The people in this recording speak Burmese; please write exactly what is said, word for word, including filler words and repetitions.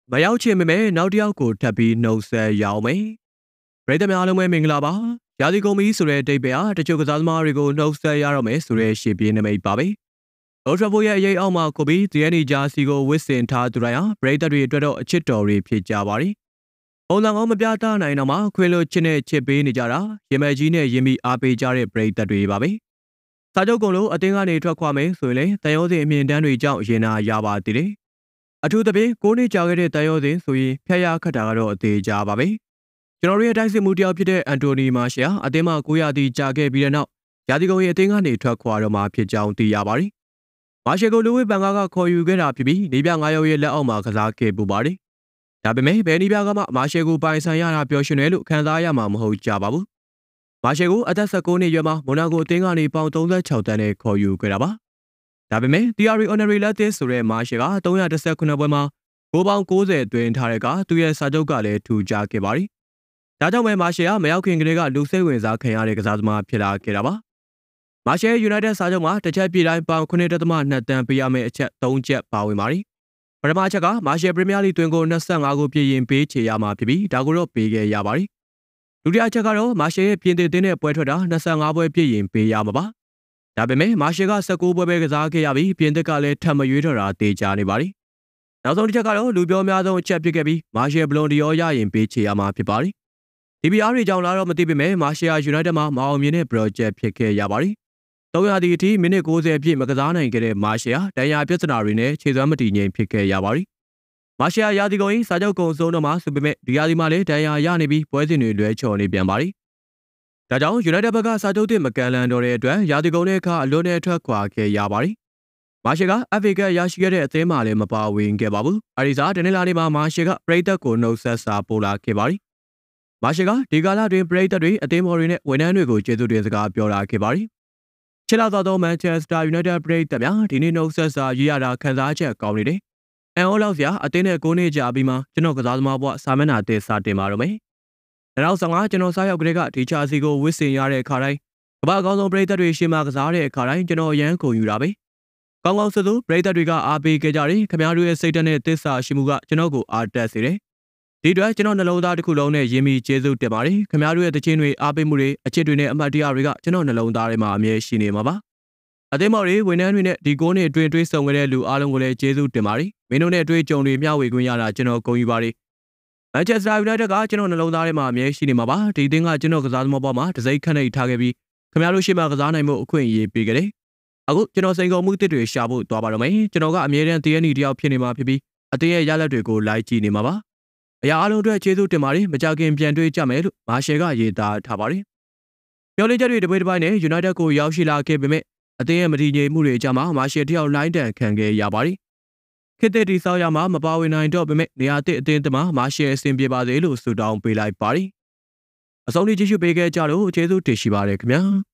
မရောက်ချင်ပေမဲ့နောက်တစ်ယောက်ကိုထပ်ပြီးနှုတ်ဆက်ရအောင်မယ်ပရိသတ်များအားလုံးပဲမင်္ဂလာပါရာသီကုန်ပြီဆိုတဲ့အတိတ်ပဲဟာတချို့ကစားသမားတွေကိုနှုတ်ဆက်ရတော့မယ်ဆိုတဲ့ရှေ့ပြေးနမိတ်ပါပဲလော်ထရာဖိုရဲ့အရေးအောက်မှာကိုဘီဒီအန်နီဂျာစီကိုဝစ်စင်ထားသူတိုင်းဟာပရိသတ်တွေအတွက်တော့အချစ်တော်တွေဖြစ်ကြပါတယ်ပုံစံကောင်းမပြသနိုင်တော့မှခွေလို့ချစ်နဲ့ချစ်ပေးနေကြတာရင်မဲကြီးနဲ့ရင်ပြီးအားပေးကြတဲ့ပရိသတ်တွေပါပဲစာချုပ်ကုန်လို့အတင်းကနေထွက်ခွာမယ်ဆိုရင်လည်းတန်ရုံးစင်အမြင့်တန်းတွေကြောင့်ရင်နာရပါသေးတယ်အထူးသဖြင့်ကိုးနှစ်ကြာခဲ့တဲ့တန်ရုံးစင်ဆိုရင်ဖျက်ရခတ်တာကတော့အသေးကြပါပဲကျွန်တော်တို့ရဲ့တိုက်စစ်မှုတယောက်ဖြစ်တဲ့အန်တိုနီမာရှယ်အသင်းမှာကိုးရာသီကြာခဲ့ပြီးတဲ့နောက်ရာသီကုန်ရဲ့အသင်းကနေထွက်ခွာတော့မှဖြစ်ကြောင်းသိရပါတယ်မာရှယ်ကိုလူဝိပန်ကားကခေါ်ယူခဲ့တာဖြစ်ပြီးနေပြငါးယောက်ရဲ့လက်အောက်မှာကစားခဲ့ပူပါတယ်ဒါပေမဲ့ဘယ်နေပြကမှမာရှယ်ကိုပိုင်ဆိုင်ရတာပျော်ရွှင်တယ်လို့ခံစားရမှာမဟုတ်ကြပါဘူးမာရှယ်ကိုအသက်၁၉နှစ်ရွယ်မှာမိုနာကိုအသင်းကနေပေါင်၃၆တန်းနဲ့ခေါ်ယူခဲ့တာပါဒါပေမဲ့ Thierry Henry လက်သစ်ဆိုတဲ့မာရှယ်က၃၁၈ပွဲမှာဂိုးပေါင်း၉၀တွင်ထားတဲ့ကသူ့ရဲ့စာချုပ်ကလည်းထူခြားခဲ့ပါတယ်ဒါကြောင့်ပဲမာရှယ်ကမရောက်ခင်ကလေးကလူစိတ်ဝင်စားခံရတဲ့ကစားသမားဖြစ်လာခဲ့တာပါမာရှယ် United စာချုပ်မှာတစ်ချက်ပြတိုင်းပေါင်၉.၂တန်းပေးရမယ့်အချက်၃ချက်ပါဝင်ပါတယ်ပထမချက်ကမာရှယ်ပရီးမီးယားလိသွင်းကို၂၅ဂိုးပြည့်ရင်ပေးချေရမှာဖြစ်ပြီးဒါကိုတော့ပေးခဲ့ရပါတယ်ဒုတိယချက်ကတော့မာရှယ်ရဲ့ပြင်သစ်တင်းနဲ့ပွဲထွက်တာ၂၅ပွဲပြည့်ရင်ပေးရမှာပါဒါပေမဲ့မာရှယ်က၁၉ပွဲပဲကစားခဲ့ရပြီးပြင်သစ်ကလည်းထပ်မရွေးတော့တာတေချာနေပါတယ်နောက်ဆုံးတစ်ချက်ကတော့လူပြောများဆုံးအချက်ဖြစ်ခဲ့ပြီးမာရှယ်ဘလွန်ဒီယောရရင်ပေးချေရမှာဖြစ်ပါတယ်ဒီပီအာတွေကြောင့်လာတော့မသိပေမဲ့မာရှယ်ယာ United မှာမအောင်မြင်တဲ့ project ဖြစ်ခဲ့ရပါတယ်သုံးရာသီအထိမိနစ်၉၀အပြည့်မကစားနိုင်ခဲ့တဲ့မာရှယ်ယာဒဏ်ရာပြဿနာတွေနဲ့ခြေစွမ်းမတည်ငြိမ်ဖြစ်ခဲ့ရပါတယ်မာရှယ်ယာရာသီကုန်ရင်စာချုပ်ကုန်ဆုံးတော့မှဆိုပေမဲ့ဒီရာသီမှာလည်းဒဏ်ရာရနေပြီးပွဲစဉ်တွေလွဲချော်နေပြန်ပါတယ်ဒါကြောင့် United ဘက်ကစာချုပ်သစ်မကန်လန်တော့တဲ့အတွက်ရာသီကုန်တဲ့အခါအလွန်နဲ့ထွက်ခွာခဲ့ရပါတယ်မာရှယ်က F A ကရရှိခဲ့တဲ့အသင်းမှာလည်းမပါဝင်ခဲ့ပါဘူးအဲဒီစားတနင်္လာနေ့မှာမာရှယ်ကပရိသတ်ကိုနှုတ်ဆက်စာပို့လာခဲ့ပါတယ်မာရှယ်ကဒီကာလတွင်ပရိသတ်တွေအသင်းမော်တွေနဲ့ဝန်ထမ်းတွေကိုကျေးဇူးတင်စကားပြောလာခဲ့ပါတယ်ချစ်လာသောမန်ချက်စတာ United ပရိသတ်များဒီနေ့နှုတ်ဆက်စာရေးရတာခံစားချက်ကောင်းနေတယ်အန်အောလောက်စရာအသင်းနဲ့ကိုးနှစ်ကြာပြီးမှကျွန်တော်ကစားသမားဘဝစာမျက်နှာသစ်စတင်ပါတော့မယ်၂၀၁၅ကျွန်တော်စားရောက်ကလေးကဒီချာစီကိုဝစ်စင်ရတဲ့အခါတိုင်းကမ္ဘာအကောင်းဆုံးပရိသတ်တွေရှေ့မှာကစားတဲ့အခါတိုင်းကျွန်တော်အရန်ကုန်ယူတာပဲကောင်းကောင်းဆိုသူပရိသတ်တွေကအားပေးခဲ့ကြတယ်ခင်ဗျားတို့ရဲ့စိတ်ဓာတ်နဲ့သစ္စာရှိမှုကကျွန်တော်ကိုအားတက်စေတယ်ဒီအတွက်ကျွန်တော်နှလုံးသားတစ်ခုလုံးနဲ့ယဉ်ပြီးကျေးဇူးတင်ပါတယ်ခင်ဗျားတို့ရဲ့တခြင်းတွေအားပေးမှုတွေအချစ်တွေနဲ့အမှတ်တရတွေကကျွန်တော်နှလုံးသားထဲမှာအမြဲရှိနေမှာပါအသင်းမော်တွေဝန်ထမ်းတွေနဲ့ဒီကိုးနှစ်အတွင်းတွေးဆုံခဲ့တဲ့လူအားလုံးကိုလည်းကျေးဇူးတင်ပါတယ်မင်းတို့နဲ့အတွေ့အကြုံတွေမျှဝေခွင့်ရတာကျွန်တော်ဂုဏ်ယူပါတယ်မန်ချက်စတာယူနိုက်တက်ကကျွန်တော်နှလုံးသားထဲမှာအမြဲရှိနေမှာပါဒီအသင်းကကျွန်တော်ကစားသမားပေါ်မှာတစိုက်ခန့်နေထားခဲ့ပြီးခင်ဗျားတို့ရှေ့မှာကစားနိုင်မှုအခွင့်အရေးပေးခဲ့တယ်အခုကျွန်တော်စိန်ခေါ်မှုတစ်တွေရှာဖို့သွားပါတော့မယ်ကျွန်တော်ကအမြဲတမ်း တီ အန် အီ တယောက်ဖြစ်နေမှာဖြစ်ပြီးအသင်းရဲ့ရလဒ်တွေကိုလိုက်ကြည့်နေမှာပါအရာအလုံးအတွက်ကျေးဇူးတင်ပါတယ်မကြခင်ပြန်တွေ့ကြမယ်လို့မာရှယ်ကရေးသားထားပါတယ်မျှော်လင့်ချက်တွေတပိတ်တစ်ပိုင်းနဲ့ United ကိုရောက်ရှိလာခဲ့ပေမဲ့အသင်းရဲ့မတည်ငြိမ်မှုတွေအကြားမှာမာရှယ်တယောက်လိုင်းတန်ခံခဲ့ရပါတယ်ခေတ်သစ်တီဆောက်ရမှာမပါဝင်နိုင်တော့ပေမဲ့နေရာသစ်အသင်းသမားမာရှယ်အဆင်ပြေပါစေလို့ဆုတောင်းပေးလိုက်ပါတယ်အဆုံးထိကြည့်ရှုပေးခဲ့ကြလို့ကျေးဇူးတင်ရှိပါတယ်ခင်ဗျာ